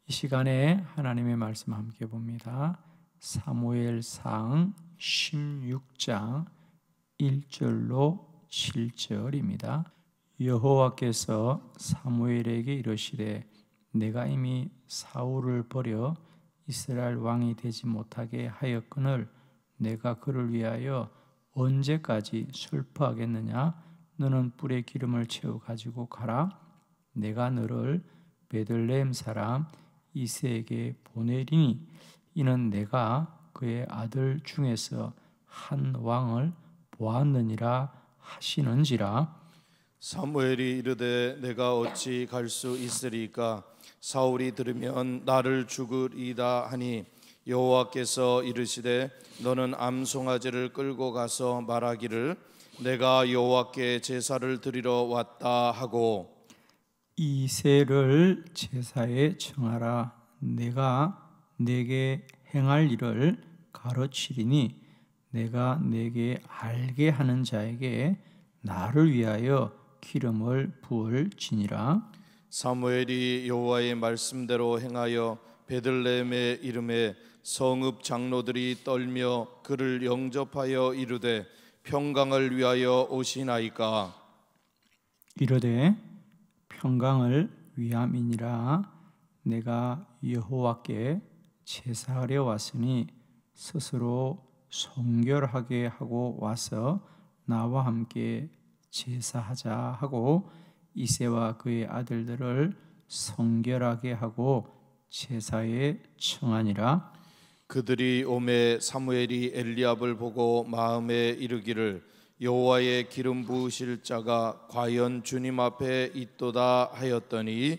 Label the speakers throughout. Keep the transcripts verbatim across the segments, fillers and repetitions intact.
Speaker 1: 이 시간에 하나님의 말씀 함께 봅니다. 사무엘상 십육 장 일 절로 칠 절입니다. 여호와께서 사무엘에게 이르시되 내가 이미 사울을 버려 이스라엘 왕이 되지 못하게 하였거늘 내가 그를 위하여 언제까지 슬퍼하겠느냐? 너는 뿔에 기름을 채워 가지고 가라. 내가 너를 베들레헴 사람 이새에게 보내리니 이는 내가 그의 아들 중에서 한 왕을 보았느니라 하시는지라.
Speaker 2: 사무엘이 이르되 내가 어찌 갈 수 있으리까? 사울이 들으면 나를 죽으리다 하니 여호와께서 이르시되 너는 암송아지를 끌고 가서 말하기를 내가 여호와께 제사를 드리러 왔다 하고
Speaker 1: 이새를 제사에 청하라. 내가 내게 행할 일을 가르치리니 내가 내게 알게 하는 자에게 나를 위하여 기름을 부을지니라.
Speaker 2: 사무엘이 여호와의 말씀대로 행하여 베들레헴의 이름에 성읍 장로들이 떨며 그를 영접하여 이르되 평강을 위하여 오시나이까?
Speaker 1: 이르되 평강을 위함이니라. 내가 여호와께 제사하려 왔으니 스스로 성결하게 하고 와서 나와 함께 제사하자 하고 이새와 그의 아들들을 성결하게 하고 제사에 청하니라.
Speaker 2: 그들이 오매 사무엘이 엘리압을 보고 마음에 이르기를 여호와의 기름 부으실 자가 과연 주님 앞에 있도다 하였더니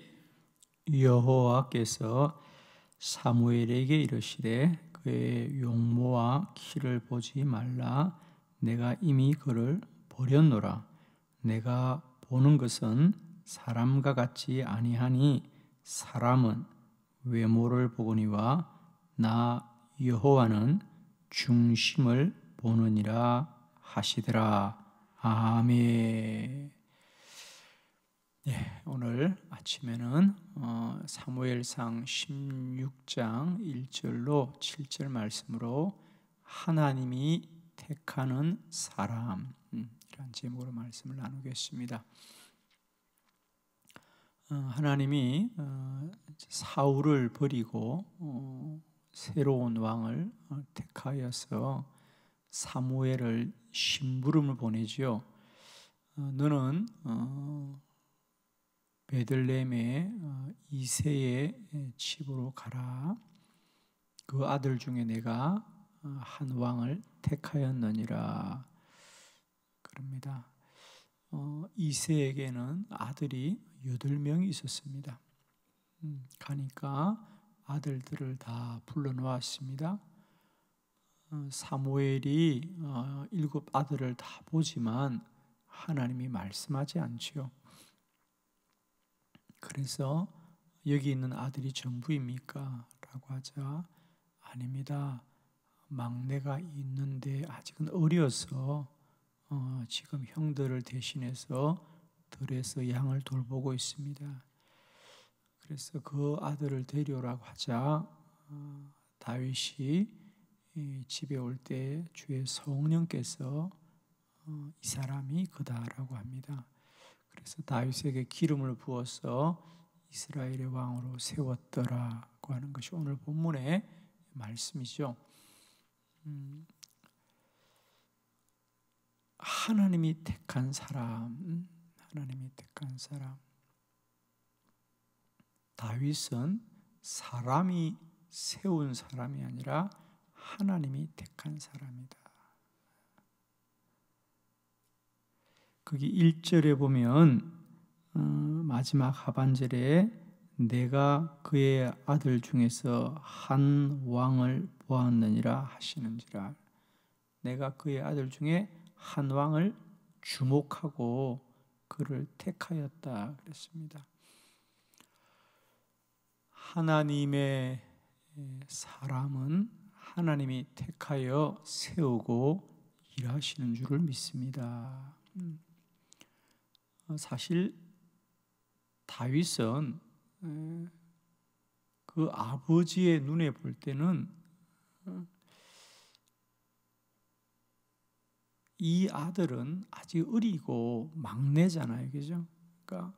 Speaker 1: 여호와께서 사무엘에게 이르시되 그의 용모와 키를 보지 말라. 내가 이미 그를 버렸노라. 내가 보는 것은 사람과 같지 아니하니 사람은 외모를 보거니와 나 여호와는 중심을 보느니라 하시더라. 아멘. 네, 오늘 아침에는 어, 사무엘상 십육 장 일 절로 칠 절 말씀으로 하나님이 택하는 사람 이란 제목으로 말씀을 나누겠습니다. 어, 하나님이 어, 사울을 버리고 어, 새로운 왕을 어, 택하여서 사무엘을 심부름을 보내죠. 어, 너는 어, 베들레헴의 어, 이새의 집으로 가라. 그 아들 중에 내가 어, 한 왕을 택하였느니라 그럽니다. 어, 이새에게는 아들이 여덟 명이 있었습니다. 음, 가니까 아들들을 다 불러놓았습니다. 어, 사무엘이 어, 일곱 아들을 다 보지만 하나님이 말씀하지 않지요. 그래서 여기 있는 아들이 전부입니까? 라고 하자 아닙니다. 막내가 있는데 아직은 어려서 어, 지금 형들을 대신해서 들에서 양을 돌보고 있습니다. 그래서 그 아들을 데려오라고 하자 어, 다윗이 집에 올 때 주의 성령께서 어, 이 사람이 그다라고 합니다. 그래서 다윗에게 기름을 부어서 이스라엘의 왕으로 세웠더라고 하는 것이 오늘 본문의 말씀이죠. 음, 하나님이 택한 사람, 하나님이 택한 사람. 다윗은 사람이 세운 사람이 아니라 하나님이 택한 사람이다. 거기 일 절에 보면 어, 마지막 하반절에 내가 그의 아들 중에서 한 왕을 보았느니라 하시는지라. 내가 그의 아들 중에 한 왕을 주목하고 그를 택하였다 그랬습니다. 하나님의 사람은 하나님이 택하여 세우고 일하시는 줄을 믿습니다. 사실 다윗은 그 아버지의 눈에 볼 때는 이 아들은 아직 어리고 막내잖아요, 그죠? 그러니까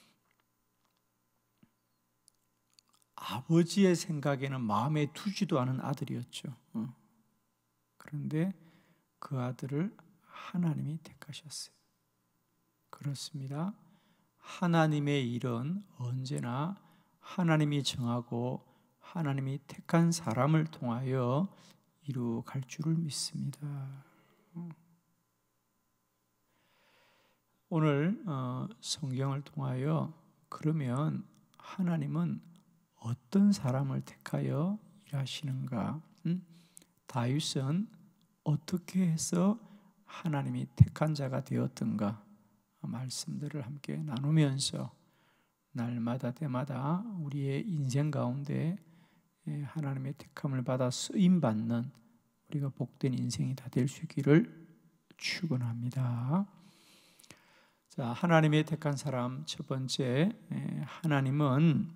Speaker 1: 아버지의 생각에는 마음에 두지도 않은 아들이었죠. 그런데 그 아들을 하나님이 택하셨어요. 그렇습니다. 하나님의 일은 언제나 하나님이 정하고 하나님이 택한 사람을 통하여 이루어갈 줄을 믿습니다. 오늘 성경을 통하여 그러면 하나님은 어떤 사람을 택하여 일하시는가? 음? 다윗은 어떻게 해서 하나님이 택한 자가 되었던가? 말씀들을 함께 나누면서 날마다 때마다 우리의 인생 가운데 하나님의 택함을 받아 쓰임받는 우리가 복된 인생이 다 될 수 있기를 축원합니다. 자, 하나님의 택한 사람 첫 번째, 하나님은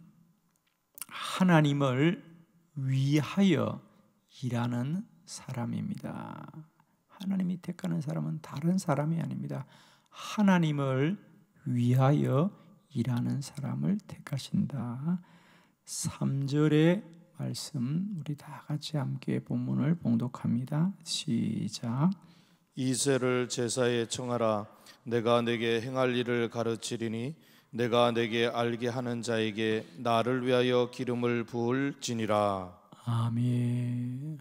Speaker 1: 하나님을 위하여 일하는 사람입니다. 하나님이 택하는 사람은 다른 사람이 아닙니다. 하나님을 위하여 일하는 사람을 택하신다. 삼 절의 말씀 우리 다 같이 함께 본문을 봉독합니다. 시작.
Speaker 2: 이새를 제사에 청하라. 내가 내게 행할 일을 가르치리니 내가 내게 알게 하는 자에게 나를 위하여 기름을 부을지니라.
Speaker 1: 아멘.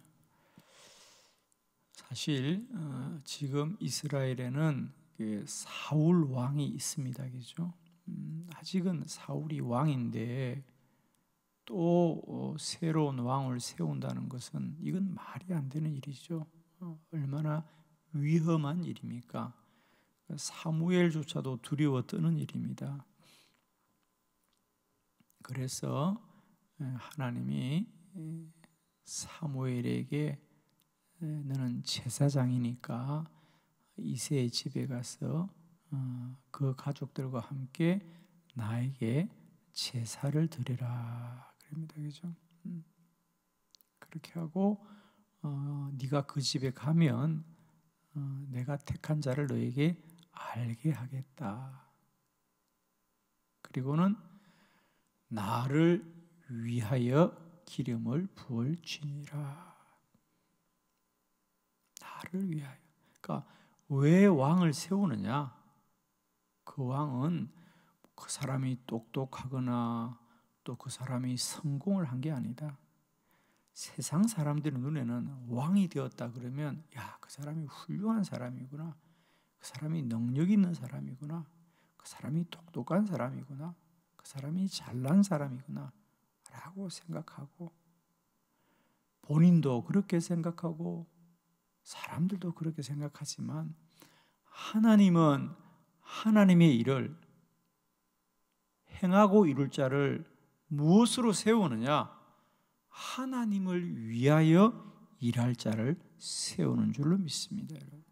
Speaker 1: 사실 어, 지금 이스라엘에는 사울 왕이 있습니다, 그죠? 음, 아직은 사울이 왕인데 또 어, 새로운 왕을 세운다는 것은 이건 말이 안 되는 일이죠. 어, 얼마나 위험한 일입니까? 사무엘조차도 두려워 떠는 일입니다. 그래서 하나님이 사무엘에게 너는 제사장이니까 이새의 집에 가서 그 가족들과 함께 나에게 제사를 드리라 그럽니다, 그죠? 그렇게 하고 어, 네가 그 집에 가면 어, 내가 택한 자를 너에게 알게 하겠다. 그리고는 나를 위하여 기름을 부을지니라. 나를 위하여. 그러니까 왜 왕을 세우느냐? 그 왕은 그 사람이 똑똑하거나 또 그 사람이 성공을 한 게 아니다. 세상 사람들 눈에는 왕이 되었다 그러면 야, 그 사람이 훌륭한 사람이구나. 그 사람이 능력 있는 사람이구나. 그 사람이 똑똑한 사람이구나. 그 사람이 잘난 사람이구나 라고 생각하고 본인도 그렇게 생각하고 사람들도 그렇게 생각하지만 하나님은 하나님의 일을 행하고 이룰 자를 무엇으로 세우느냐? 하나님을 위하여 일할 자를 세우는 줄로 믿습니다. 여러분.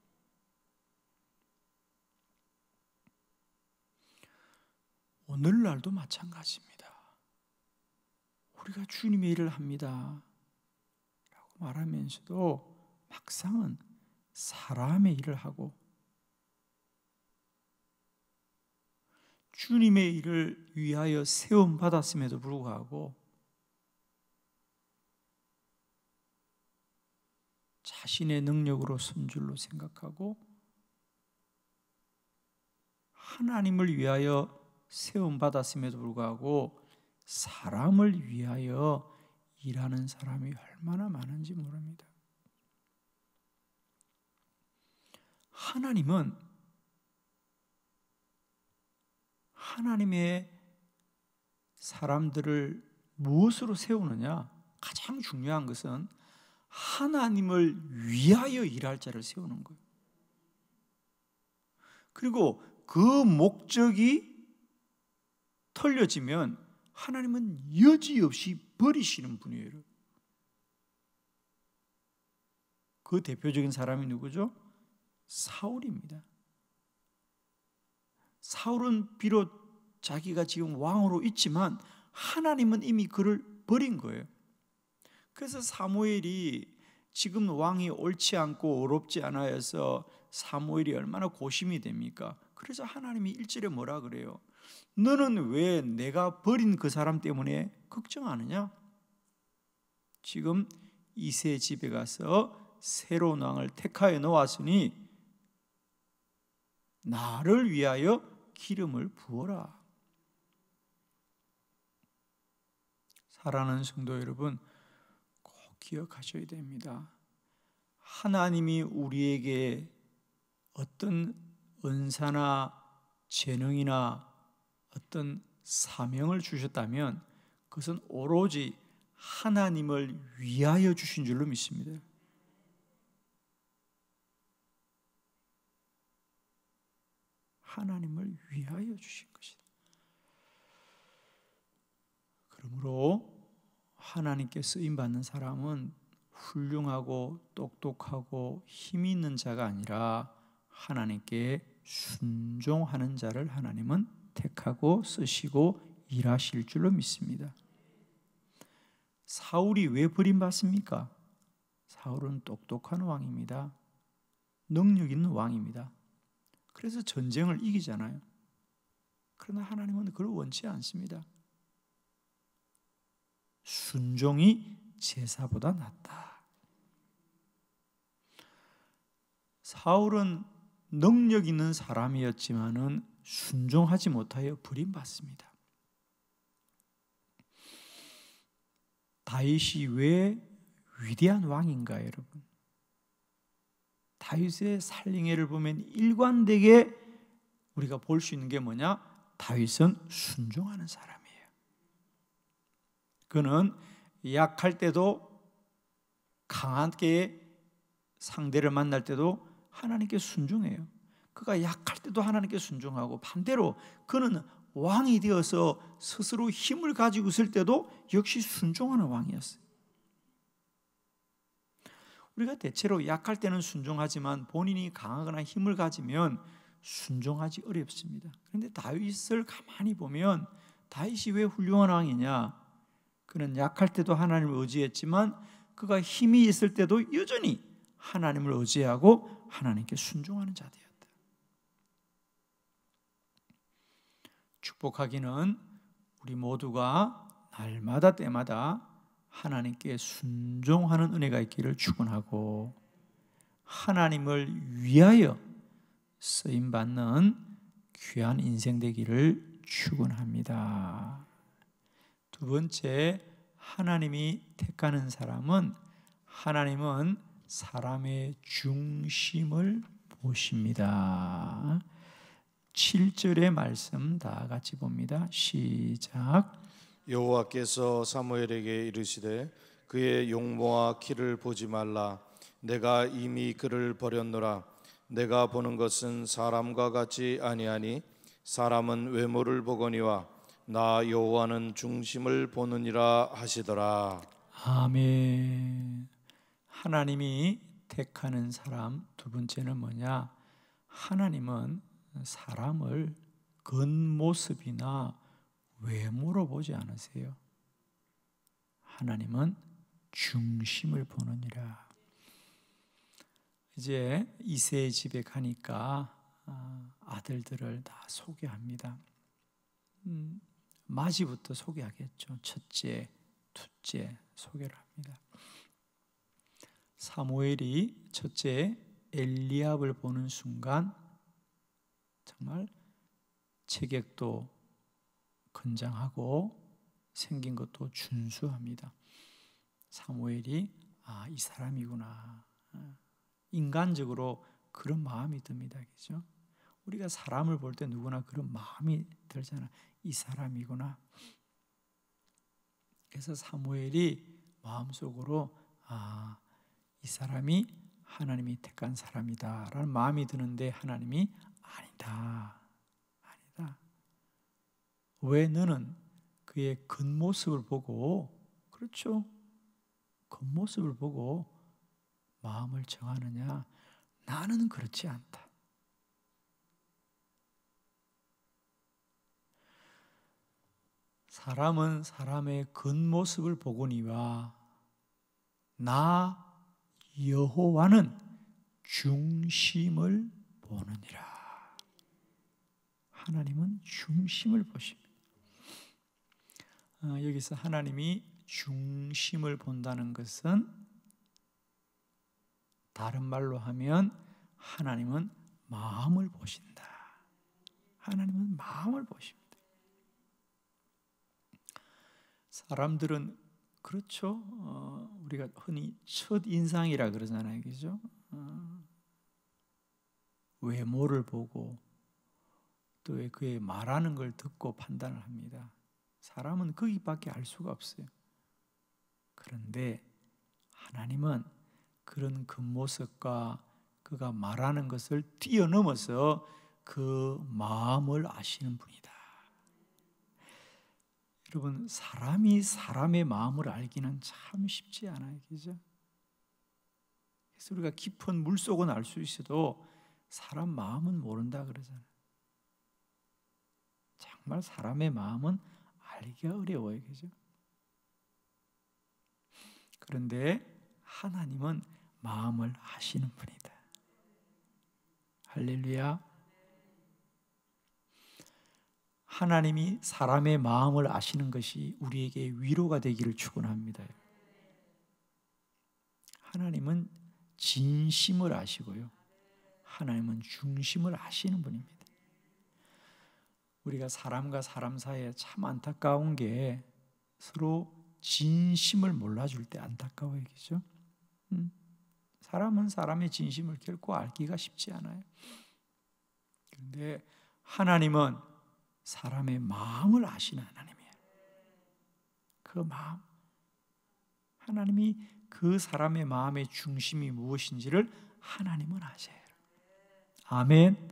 Speaker 1: 오늘날도 마찬가지입니다. 우리가 주님의 일을 합니다 라고 말하면서도 막상은 사람의 일을 하고 주님의 일을 위하여 세움받았음에도 불구하고 자신의 능력으로 쓴 줄로 생각하고 하나님을 위하여 세움받았음에도 불구하고 사람을 위하여 일하는 사람이 얼마나 많은지 모릅니다. 하나님은 하나님의 사람들을 무엇으로 세우느냐? 가장 중요한 것은 하나님을 위하여 일할 자를 세우는 거예요. 그리고 그 목적이 털려지면 하나님은 여지없이 버리시는 분이에요. 그 대표적인 사람이 누구죠? 사울입니다. 사울은 비록 자기가 지금 왕으로 있지만 하나님은 이미 그를 버린 거예요. 그래서 사무엘이 지금 왕이 옳지 않고 옳지 않아서 사무엘이 얼마나 고심이 됩니까? 그래서 하나님이 일 절에 뭐라 그래요? 너는 왜 내가 버린 그 사람 때문에 걱정하느냐? 지금 이새 집에 가서 새로운 왕을 택하여 놓았으니 나를 위하여 기름을 부어라. 사랑하는 성도 여러분, 꼭 기억하셔야 됩니다. 하나님이 우리에게 어떤 은사나 재능이나 어떤 사명을 주셨다면 그것은 오로지 하나님을 위하여 주신 줄로 믿습니다. 하나님을 위하여 주신 것이다. 그러므로 하나님께 쓰임받는 사람은 훌륭하고 똑똑하고 힘 있는 자가 아니라 하나님께 순종하는 자를 하나님은 택하고 쓰시고 일하실 줄로 믿습니다. 사울이 왜 버림받습니까? 사울은 똑똑한 왕입니다. 능력 있는 왕입니다. 그래서 전쟁을 이기잖아요. 그러나 하나님은 그걸 원치 않습니다. 순종이 제사보다 낫다. 사울은 능력 있는 사람이었지만은 순종하지 못하여 버림받습니다. 다윗이 왜 위대한 왕인가, 여러분? 다윗의 살림애를 보면 일관되게 우리가 볼 수 있는 게 뭐냐? 다윗은 순종하는 사람이에요. 그는 약할 때도 강하게 상대를 만날 때도 하나님께 순종해요. 그가 약할 때도 하나님께 순종하고, 반대로 그는 왕이 되어서 스스로 힘을 가지고 있을 때도 역시 순종하는 왕이었어요. 우리가 대체로 약할 때는 순종하지만 본인이 강하거나 힘을 가지면 순종하지 어렵습니다. 그런데 다윗을 가만히 보면 다윗이 왜 훌륭한 왕이냐? 그는 약할 때도 하나님을 의지했지만 그가 힘이 있을 때도 여전히 하나님을 의지하고 하나님께 순종하는 자들이었다. 축복하기는 우리 모두가 날마다 때마다 하나님께 순종하는 은혜가 있기를 축원하고 하나님을 위하여 쓰임받는 귀한 인생 되기를 축원합니다. 두 번째, 하나님이 택하는 사람은 하나님은 사람의 중심을 보십니다. 칠 절의 말씀 다 같이 봅니다. 시작.
Speaker 2: 여호와께서 사무엘에게 이르시되 그의 용모와 키를 보지 말라. 내가 이미 그를 버렸노라. 내가 보는 것은 사람과 같지 아니하니 사람은 외모를 보거니와 나 여호와는 중심을 보느니라 하시더라.
Speaker 1: 아멘. 하나님이 택하는 사람 두 번째는 뭐냐? 하나님은 사람을 겉모습이나 외모로 보지 않으세요. 하나님은 중심을 보느니라. 이제 이새의 집에 가니까 아들들을 다 소개합니다. 음, 마지부터 소개하겠죠. 첫째, 둘째 소개를 합니다. 사무엘이 첫째 엘리압을 보는 순간 정말 체격도 건장하고 생긴 것도 준수합니다. 사무엘이 아, 이 사람이구나. 인간적으로 그런 마음이 듭니다. 그죠? 우리가 사람을 볼 때 누구나 그런 마음이 들잖아. 이 사람이구나. 그래서 사무엘이 마음속으로 아, 이 사람이 하나님이 택한 사람이다 라는 마음이 드는데 하나님이 아니다. 아니다. 왜 너는 그의 겉모습을 보고, 그렇죠? 겉모습을 보고 마음을 정하느냐? 나는 그렇지 않다. 사람은 사람의 겉모습을 보거니와 나 여호와는 중심을 보느니라. 하나님은 중심을 보십니다. 어, 여기서 하나님이 중심을 본다는 것은 다른 말로 하면 하나님은 마음을 보신다. 하나님은 마음을 보십니다. 사람들은 그렇죠. 어, 우리가 흔히 첫 인상이라 그러잖아요, 그죠? 어, 외모를 보고 또 그의 말하는 걸 듣고 판단을 합니다. 사람은 거기밖에 알 수가 없어요. 그런데 하나님은 그런 겉모습과 그가 말하는 것을 뛰어넘어서 그 마음을 아시는 분이다. 여러분, 사람이 사람의 마음을 알기는 참 쉽지 않아요, 그죠? 그래서 우리가 깊은 물속은 알 수 있어도 사람 마음은 모른다 그러잖아요. 정말 사람의 마음은 알기가 어려워요, 그죠? 그런데 하나님은 마음을 아시는 분이다. 할렐루야. 하나님이 사람의 마음을 아시는 것이 우리에게 위로가 되기를 축원합니다. 하나님은 진심을 아시고요, 하나님은 중심을 아시는 분입니다. 우리가 사람과 사람 사이에 참 안타까운 게 서로 진심을 몰라줄 때 안타까워요, 그죠? 음. 사람은 사람의 진심을 결코 알기가 쉽지 않아요. 그런데 하나님은 사람의 마음을 아시는 하나님이에요. 그 마음, 하나님이 그 사람의 마음의 중심이 무엇인지를 하나님은 아세요. 아멘.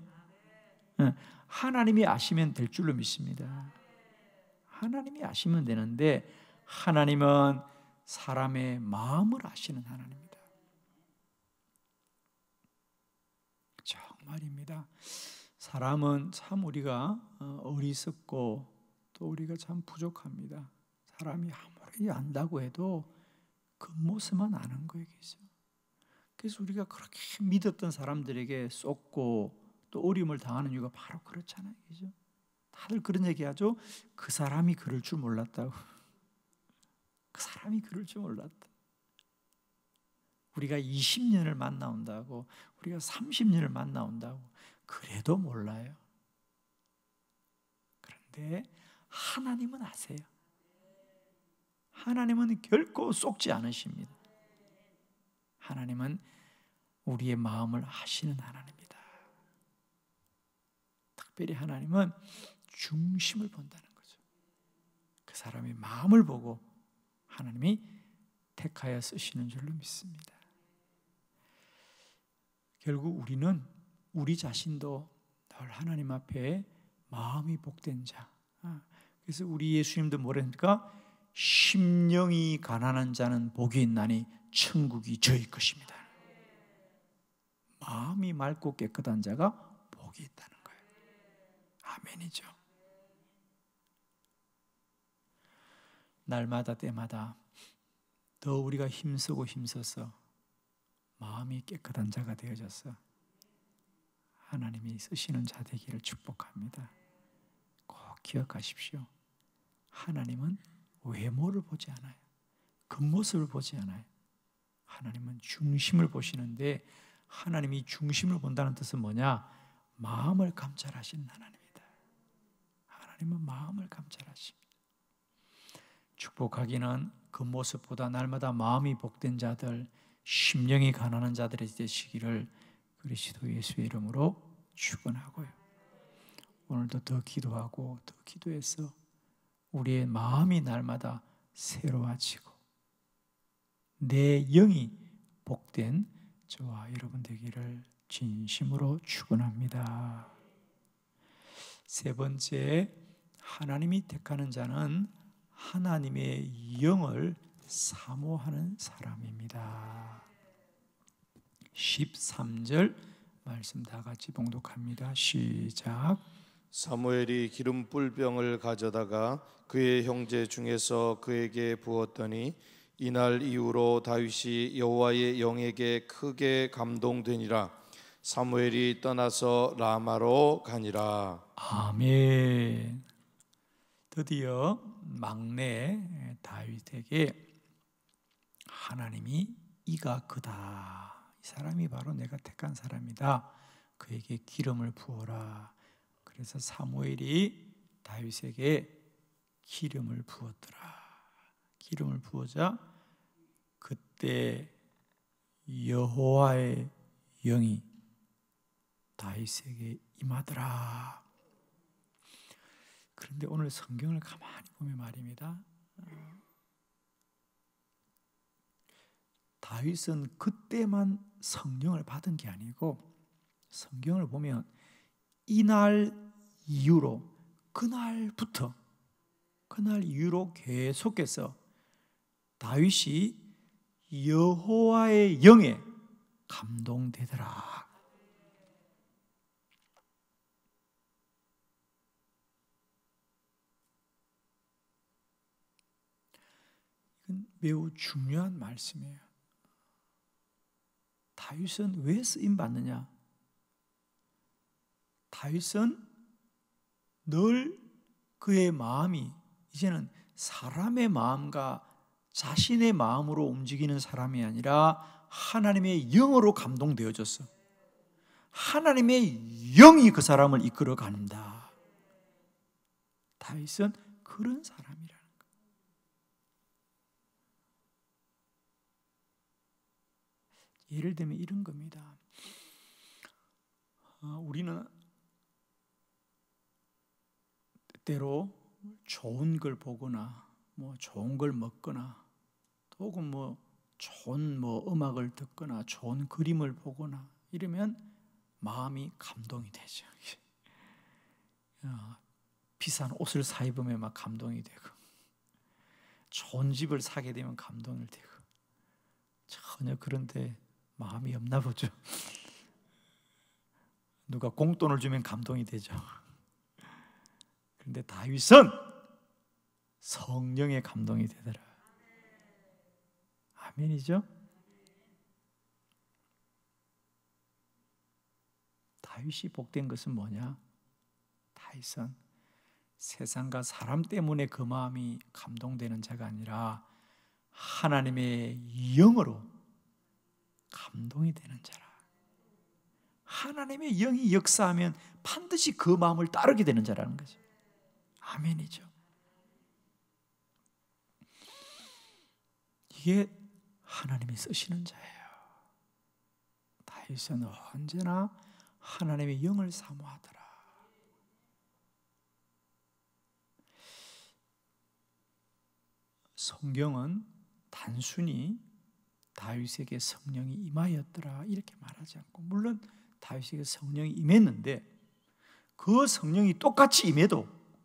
Speaker 1: 하나님이 아시면 될 줄로 믿습니다. 하나님이 아시면 되는데 하나님은 사람의 마음을 아시는 하나님입니다. 정말입니다. 사람은 참 우리가 어리석고 또 우리가 참 부족합니다. 사람이 아무리 안다고 해도 겉모습만 아는 거예요. 그래서 우리가 그렇게 믿었던 사람들에게 쏟고 또 어려움을 당하는 이유가 바로 그렇잖아요, 그죠? 다들 그런 얘기하죠. 그 사람이 그럴 줄 몰랐다고. 그 사람이 그럴 줄 몰랐다. 우리가 이십 년을 만나온다고, 우리가 삼십 년을 만나온다고 그래도 몰라요. 그런데 하나님은 아세요. 하나님은 결코 속지 않으십니다. 하나님은 우리의 마음을 아시는 하나님입니다. 특별히 하나님은 중심을 본다는 거죠. 그 사람의 마음을 보고 하나님이 택하여 쓰시는 줄로 믿습니다. 결국 우리는 우리 자신도 늘 하나님 앞에 마음이 복된 자. 그래서 우리 예수님도 뭐랍니까? 심령이 가난한 자는 복이 있나니 천국이 저희 것입니다. 마음이 맑고 깨끗한 자가 복이 있다는 거예요. 아멘이죠. 날마다 때마다 더 우리가 힘쓰고 힘써서 마음이 깨끗한 자가 되어져서 하나님이 쓰시는 자 되기를 축복합니다. 꼭 기억하십시오. 하나님은 외모를 보지 않아요. 겉모습을 보지 않아요. 하나님은 중심을 보시는데, 하나님이 중심을 본다는 뜻은 뭐냐? 마음을 감찰하시는 하나님이다. 하나님은 마음을 감찰하십니다. 축복하기는 겉모습보다 날마다 마음이 복된 자들, 심령이 가난한 자들이 되시기를 그리스도 예수의 이름으로 축원하고요. 오늘도 더 기도하고 더 기도해서 우리의 마음이 날마다 새로워지고 내 영이 복된 저와 여러분 되기를 진심으로 축원합니다. 세 번째, 하나님이 택하는 자는 하나님의 영을 사모하는 사람입니다. 십삼 절 말씀 다 같이 봉독합니다. 시작.
Speaker 2: 사무엘이 기름 뿔병을 가져다가 그의 형제 중에서 그에게 부었더니 이날 이후로 다윗이 여호와의 영에게 크게 감동되니라. 사무엘이 떠나서 라마로 가니라.
Speaker 1: 아멘. 드디어 막내 다윗에게 하나님이 이가 그다, 이 사람이 바로 내가 택한 사람이다, 그에게 기름을 부어라. 그래서 사무엘이 다윗에게 기름을 부었더라. 기름을 부어자 그때 여호와의 영이 다윗에게 임하더라. 그런데 오늘 성경을 가만히 보면 말입니다, 다윗은 그때만 성령을 받은 게 아니고 성경을 보면 이날 이후로, 그날부터 그날 이후로 계속해서 다윗이 여호와의 영에 감동되더라. 이건 매우 중요한 말씀이에요. 다윗은 왜 쓰임 받느냐? 다윗은 늘 그의 마음이 이제는 사람의 마음과 자신의 마음으로 움직이는 사람이 아니라 하나님의 영으로 감동되어졌어. 하나님의 영이 그 사람을 이끌어 간다. 다윗은 그런 사람이라는 거예요. 예를 들면 이런 겁니다. 우리는 때로 좋은 걸 보거나 뭐 좋은 걸 먹거나 또 혹은 뭐 좋은 뭐 음악을 듣거나 좋은 그림을 보거나 이러면 마음이 감동이 되죠. 비싼 옷을 사 입으면 막 감동이 되고, 좋은 집을 사게 되면 감동이 되고, 전혀 그런데 마음이 없나 보죠. 누가 공돈을 주면 감동이 되죠. 그런데 다윗은 성령의 감동이 되더라. 아멘이죠? 다윗이 복된 것은 뭐냐? 다윗은 세상과 사람 때문에 그 마음이 감동되는 자가 아니라 하나님의 영으로 감동이 되는 자라. 하나님의 영이 역사하면 반드시 그 마음을 따르게 되는 자라는 거죠. 아멘이죠. 이게 하나님이 쓰시는 자예요. 다윗은 언제나 하나님의 영을 사모하더라. 성경은 단순히 다윗에게 성령이 임하였더라 이렇게 말하지 않고, 물론 다윗에게 성령이 임했는데 그 성령이 똑같이 임해도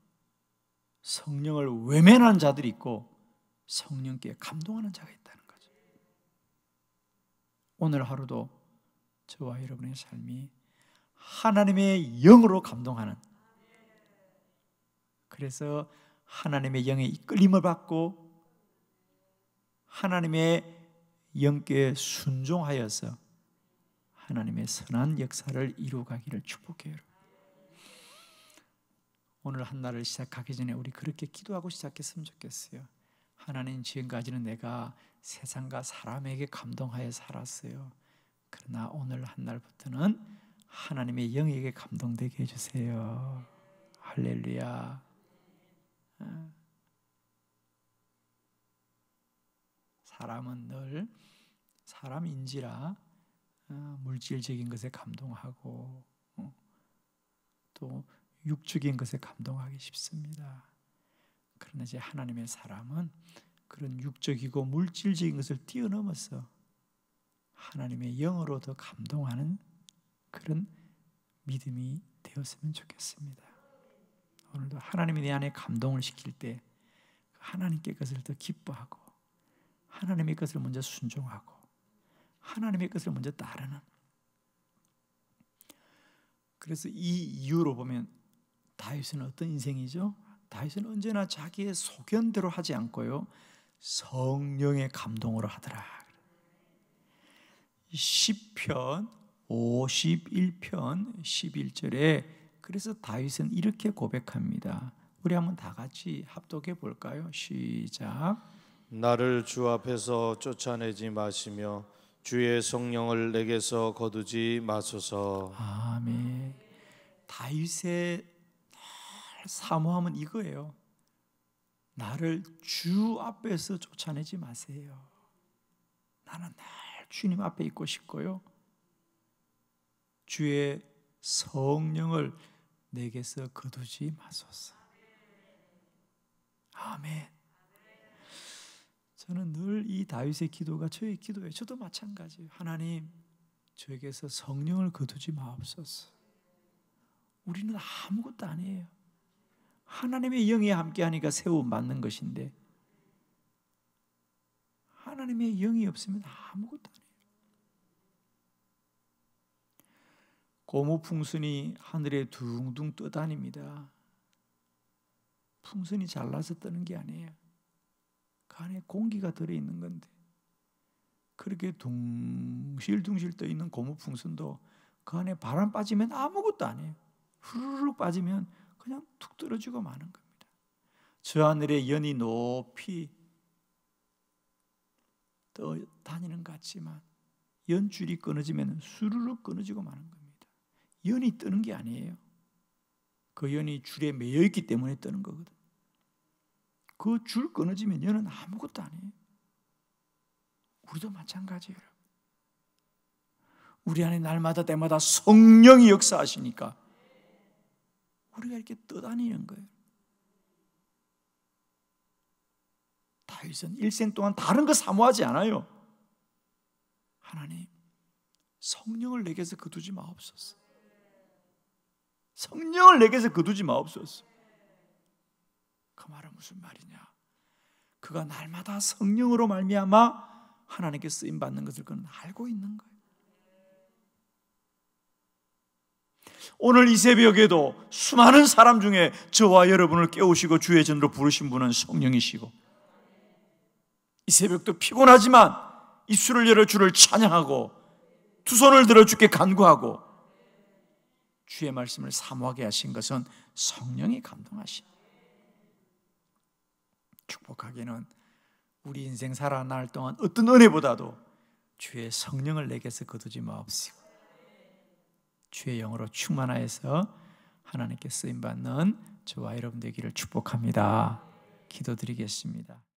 Speaker 1: 성령을 외면하는 자들이 있고 성령께 감동하는 자가 있다는 거죠. 오늘 하루도 저와 여러분의 삶이 하나님의 영으로 감동하는, 그래서 하나님의 영의 이끌림을 받고 하나님의 영께 순종하여서 하나님의 선한 역사를 이루어가기를 축복해요. 오늘 한 날을 시작하기 전에 우리 그렇게 기도하고 시작했으면 좋겠어요. 하나님, 지금까지는 내가 세상과 사람에게 감동하여 살았어요. 그러나 오늘 한 날부터는 하나님의 영에게 감동되게 해주세요. 할렐루야. 사람은 늘 사람인지라 물질적인 것에 감동하고 또 육적인 것에 감동하기 쉽습니다. 그러나 이제 하나님의 사람은 그런 육적이고 물질적인 것을 뛰어넘어서 하나님의 영으로 더 감동하는 그런 믿음이 되었으면 좋겠습니다. 오늘도 하나님이 내 안에 감동을 시킬 때 하나님께 그것을 더 기뻐하고 하나님의 것을 먼저 순종하고 하나님의 것을 먼저 따르는, 그래서 이 이유로 보면 다윗은 어떤 인생이죠? 다윗은 언제나 자기의 소견대로 하지 않고요, 성령의 감동으로 하더라. 시편 오십일 편 십일 절에 그래서 다윗은 이렇게 고백합니다. 우리 한번 다 같이 합독해 볼까요? 시작.
Speaker 2: 나를 주 앞에서 쫓아내지 마시며 주의 성령을 내게서 거두지 마소서.
Speaker 1: 아멘. 다윗의 사모함은 이거예요. 나를 주 앞에서 쫓아내지 마세요. 나는 늘 주님 앞에 있고 싶고요, 주의 성령을 내게서 거두지 마소서. 아멘. 저는 늘 이 다윗의 기도가 저의 기도예요. 저도 마찬가지예요. 하나님, 저에게서 성령을 거두지 마옵소서. 우리는 아무것도 아니에요. 하나님의 영이 함께하니까 세움 받는 것인데, 하나님의 영이 없으면 아무것도 아니에요. 고무풍선이 하늘에 둥둥 떠다닙니다. 풍선이 잘나서 뜨는 게 아니에요. 그 안에 공기가 들어있는 건데, 그렇게 둥실둥실 떠있는 고무풍선도 그 안에 바람 빠지면 아무것도 아니에요. 후루룩 빠지면 그냥 툭 떨어지고 마는 겁니다. 저 하늘에 연이 높이 떠 다니는 것 같지만 연줄이 끊어지면 수르륵 끊어지고 마는 겁니다. 연이 뜨는 게 아니에요. 그 연이 줄에 매여 있기 때문에 뜨는 거거든. 그 줄 끊어지면 연은 아무것도 아니에요. 우리도 마찬가지예요. 우리 안에 날마다 때마다 성령이 역사하시니까 우리가 이렇게 떠다니는 거예요. 다윗은 일생 동안 다른 거 사모하지 않아요. 하나님, 성령을 내게서 거두지 마옵소서. 성령을 내게서 거두지 마옵소서. 그 말은 무슨 말이냐? 그가 날마다 성령으로 말미암아 하나님께 쓰임 받는 것을 그는 알고 있는 거예요. 오늘 이 새벽에도 수많은 사람 중에 저와 여러분을 깨우시고 주의 전으로 부르신 분은 성령이시고, 이 새벽도 피곤하지만 입술을 열어 주를 찬양하고 두 손을 들어 주께 간구하고 주의 말씀을 사모하게 하신 것은 성령이 감동하신. 축복하기는 우리 인생 살아날 동안 어떤 은혜보다도 주의 성령을 내게서 거두지 마옵시고 주의 영으로 충만하여서 하나님께 쓰임받는 저와 여러분 되기를 축복합니다. 기도드리겠습니다.